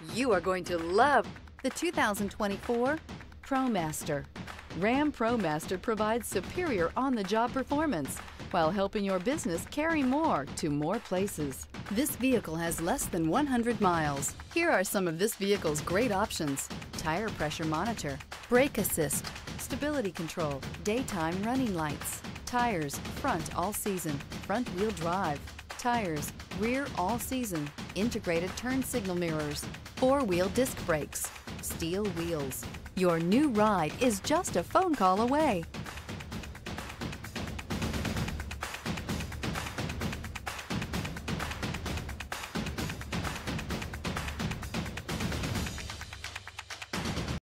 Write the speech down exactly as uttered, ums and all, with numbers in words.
You are going to love the two thousand twenty-four ProMaster. Ram ProMaster provides superior on-the-job performance while helping your business carry more to more places. This vehicle has less than one hundred miles. Here are some of this vehicle's great options: tire pressure monitor, brake assist, stability control, daytime running lights, tires front all season, front wheel drive, tires rear all season, integrated turn signal mirrors, four-wheel disc brakes, steel wheels. Your new ride is just a phone call away.